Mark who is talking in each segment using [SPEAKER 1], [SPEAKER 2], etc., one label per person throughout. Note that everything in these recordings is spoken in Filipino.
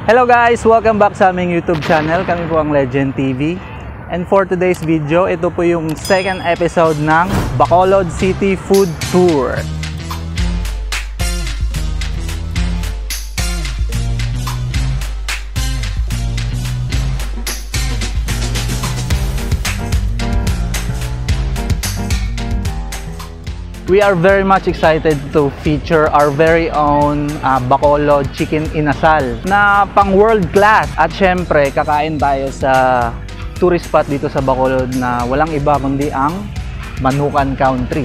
[SPEAKER 1] Hello guys! Welcome back sa aming YouTube channel. Kami po ang Legend TV. And for today's video, ito po yung second episode ng Bacolod City Food Tour. We are very much excited to feature our very own Bacolod Chicken Inasal na pang world class. At syempre, kakain tayo sa tourist spot dito sa Bacolod na walang iba kundi ang Manukan Country.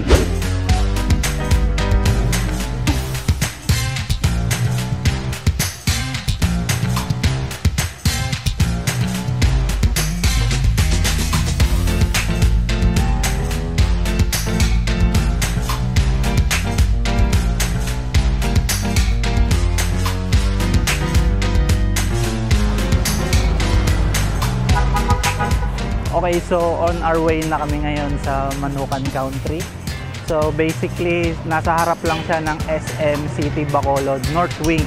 [SPEAKER 1] Okay, so on our way na kami ngayon sa Manukan Country. So basically, nasa harap lang siya ng SM City Bacolod North Wing.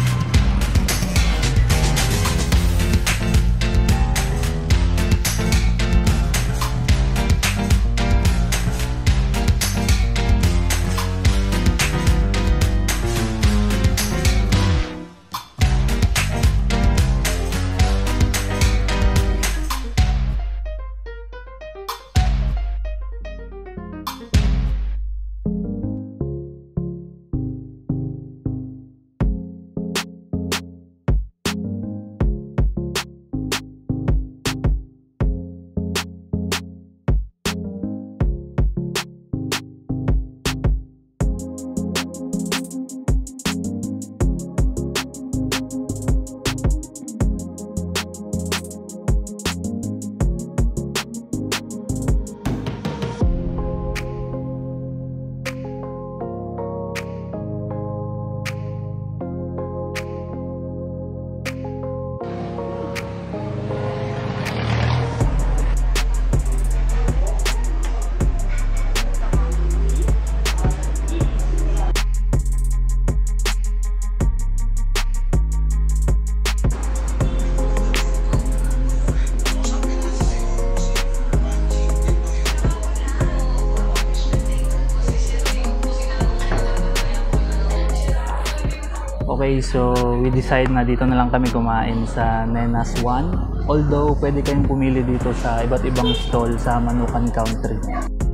[SPEAKER 1] Okay, so we decide na dito na lang kami kumain sa Nenas One. Although, pwede kayong pumili dito sa iba't ibang stall sa Manukan Country.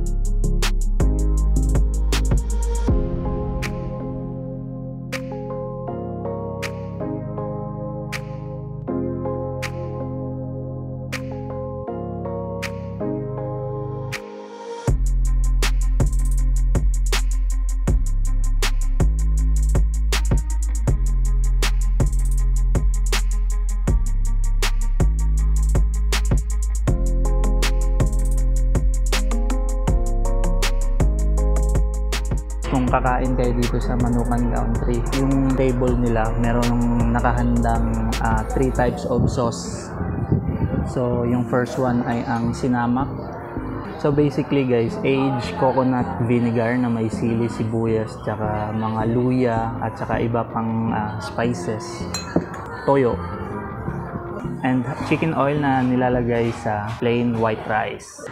[SPEAKER 1] Kung kakain kayo dito sa Manukan Country, yung table nila merong nakahandang 3 types of sauce. So yung first one ay ang sinamak. So basically guys, aged coconut vinegar na may sili, sibuyas, tsaka mga luya at tsaka iba pang spices, toyo, and chicken oil na nilalagay sa plain white rice.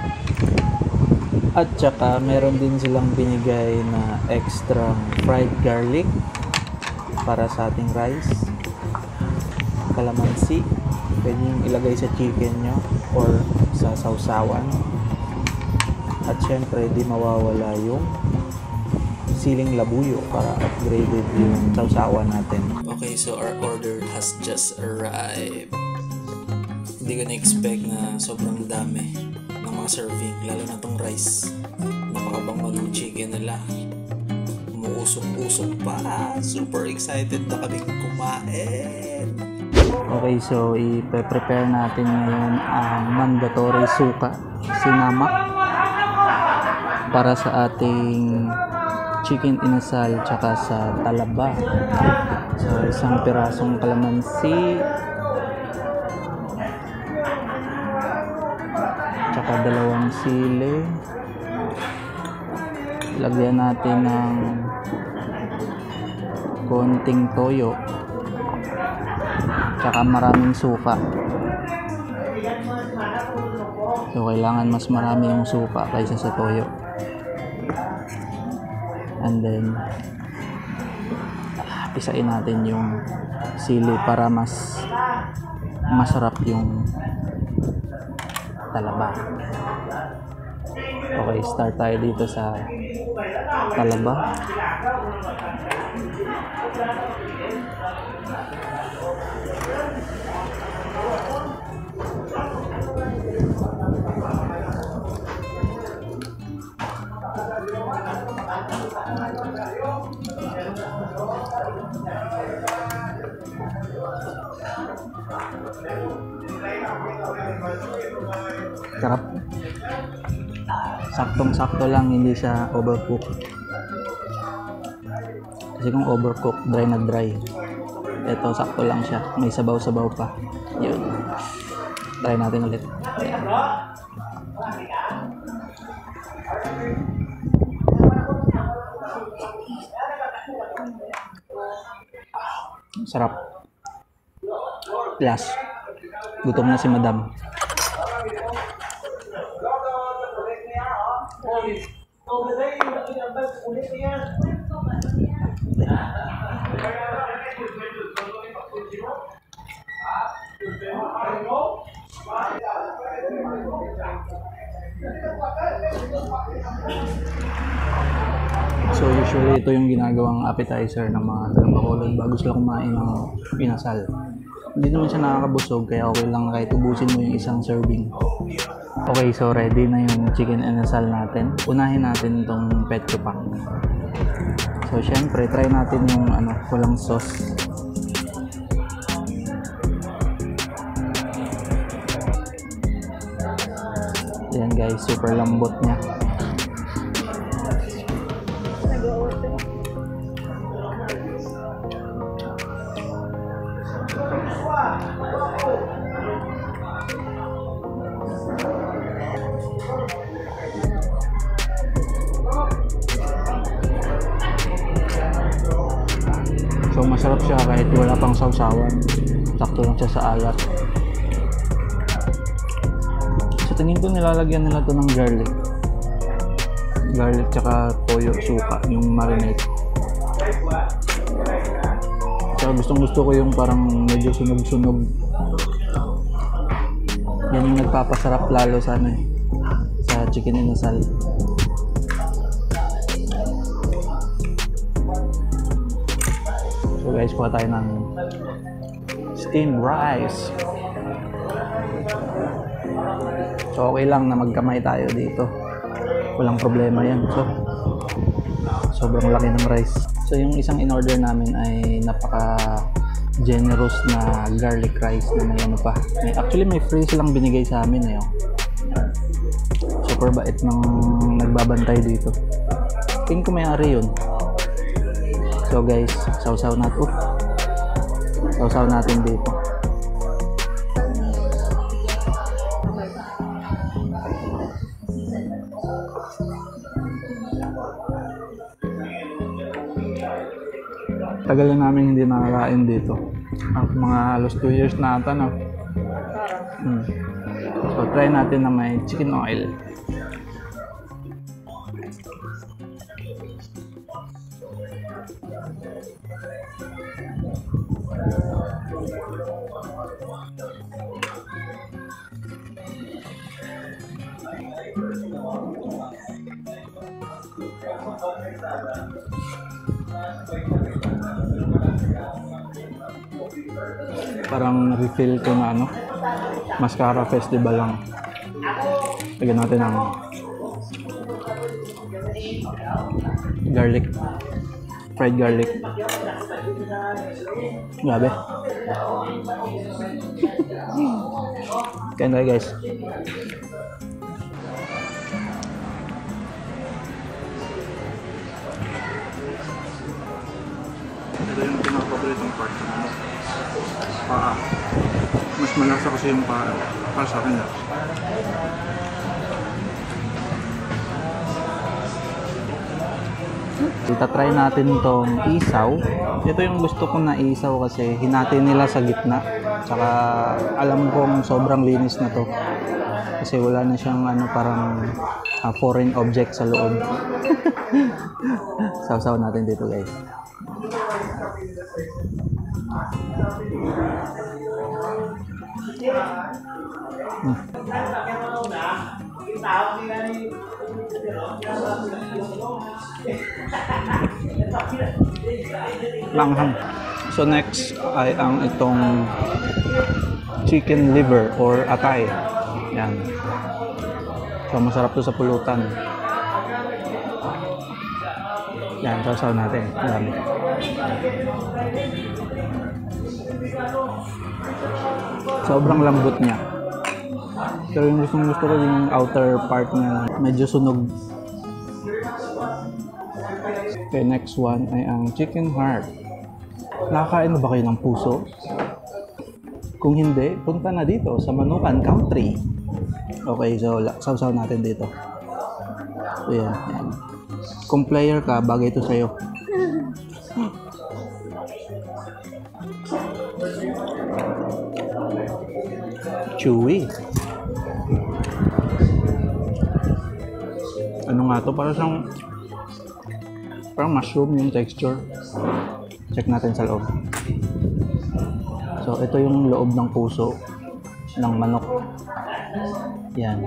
[SPEAKER 1] At saka meron din silang binigay na extra fried garlic para sa ating rice, kalamansi, pwede yung ilagay sa chicken nyo or sa sausawan. At syempre di mawawala yung siling labuyo para upgraded yung sausawan natin. Okay, so our order has just arrived. Hindi ko na-expect na sobrang dami ng mga serving, lalo na tong rice. Napakabango ng chicken nila, umuusok-usok pa. Super excited na kaming kumain. Okay, so i-prepare natin ngayon ang mandatory suka, sinamak, para sa ating chicken inasal tsaka sa talaba. So isang pirasong kalamansi, tsaka 2 sili. Lagyan natin ng konting toyo. Tsaka maraming suka. So kailangan mas marami yung suka kaysa sa toyo. And then pisain natin yung sili para mas masarap yung talaba. Okay, start tayo dito sa talaba. Sarap. Saktong-sakto lang, hindi siya overcook. Kasi kung overcook, dry na dry. Ito, sakto lang siya. May sabaw-sabaw pa. Yun. Try natin ulit. Ayan. Sarap. Last. Gutom na si madam. So usually ito yung ginagawang appetizer ng mga taga-Bacolod bago sila kumain ng inasal. Hindi naman siya nakakabusog kaya okay lang kahit ubusin mo yung isang serving. Okay, so ready na yung chicken inasal natin. Unahin natin itong petcho pack. So syempre try natin yung walang sauce. Ayan guys, super lambot niya. So masarap siya kahit wala pang sausawan. Sakto lang siya sa alat. So tingin ko nilalagyan nila to ng garlic. Garlic tsaka toyo, suka, yung marinade. So gustong gusto ko yung parang medyo sunog-sunog. Yan yung nagpapasarap lalo sa sa chicken inasal. So guys, kuha tayo ng steamed rice. So okay lang na magkamay tayo dito. Walang problema yan. So sobrang laki ng rice. So yung isang in-order namin ay napaka generous na garlic rice na may pa. Actually may free silang binigay sa amin eh. Super bait ng nagbabantay dito. Tingin ko may-ari yun. So guys, sausaw natin. Sausaw natin dito. Tagal na namin hindi nakakain dito. Mga halos 2 years na ata na. So try natin na may chicken oil. Parang refill ko na Mascara Festival lang. Lagyan natin ng garlic, fried garlic. Grabe. Kain tayo guys. Ito yung pinaka-paboritong part. Mas malasa kasi yung para sa akin. Itatry natin tong isaw. Ito yung gusto ko na isaw kasi hinati nila sa gitna. Tsaka alam kong sobrang linis na to. Kasi wala na siyang parang foreign object sa loob. Sausaw natin dito, guys. Manghang. So next ay ang itong chicken liver or atay. Yan. So masarap to sa pulutan. Yan, sausaw natin. Yan. Sobrang lambot niya. Pero yung gusto ko yung outer part niya medyo sunog. Okay, next one ay ang chicken heart. Nakakain na ba kayo ng puso? Kung hindi, punta na dito sa Manukan Country. Okay, so sausaw natin dito. So yan, yan. Kung player ka, bagay ito sa'yo. Chewy. Ano nga to? Parang mushroom yung texture. Check natin sa loob. So, ito yung loob ng puso ng manok. Yan.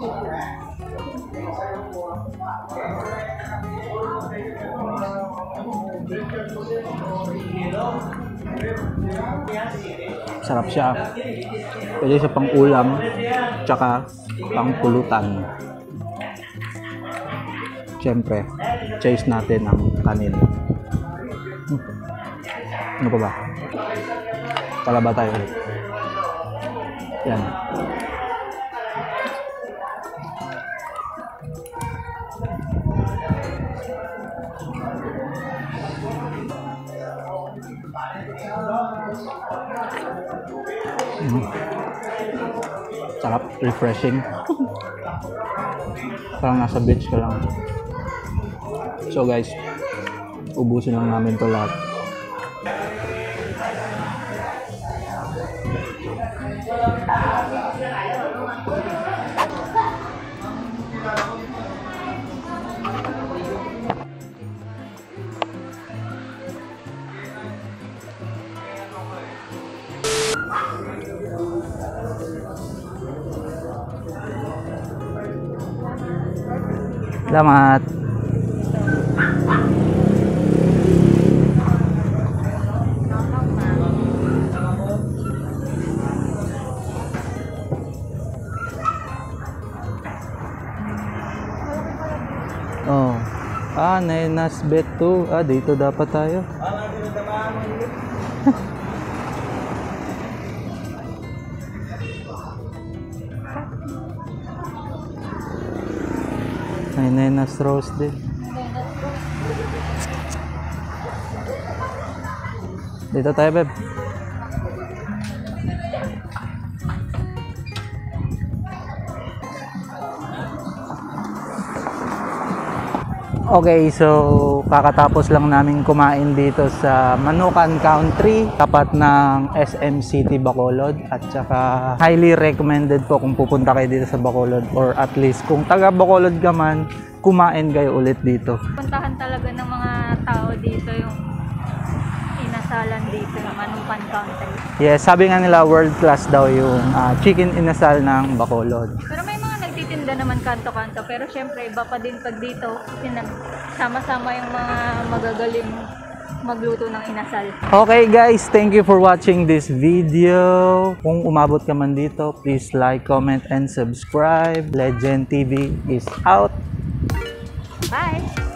[SPEAKER 1] Sarap siya. Pwede sa pang-ulam, tsaka pang-pulutan. Siyempre, chase natin ang kanin. Ano pa ba? Talaba tayo. Yan. Sarap, refreshing. Parang nasa beach ka lang. So guys, ubusin lang namin to lahat. Salamat. Oh. Nenas bet 2. Dito dapat tayo. May Nenas roast din. Dito tayo, beb. Okay, so kakatapos lang namin kumain dito sa Manukan Country, tapat ng SM City Bacolod, at saka highly recommended po kung pupunta kayo dito sa Bacolod, or at least kung taga Bacolod ka man, kumain kayo ulit dito.
[SPEAKER 2] Puntahan talaga ng mga tao dito yung inasalan dito ng Manukan Country.
[SPEAKER 1] Yes, sabi nga nila world class daw yung chicken inasal ng Bacolod.
[SPEAKER 2] Pero may mga nagtitinda naman kanto-kanto, pero syempre iba pa din pag dito, sama-sama yung mga magagaling magluto ng inasal.
[SPEAKER 1] Okay guys, thank you for watching this video. Kung umabot ka man dito, please like, comment, and subscribe. Legend TV is out.
[SPEAKER 2] Bye!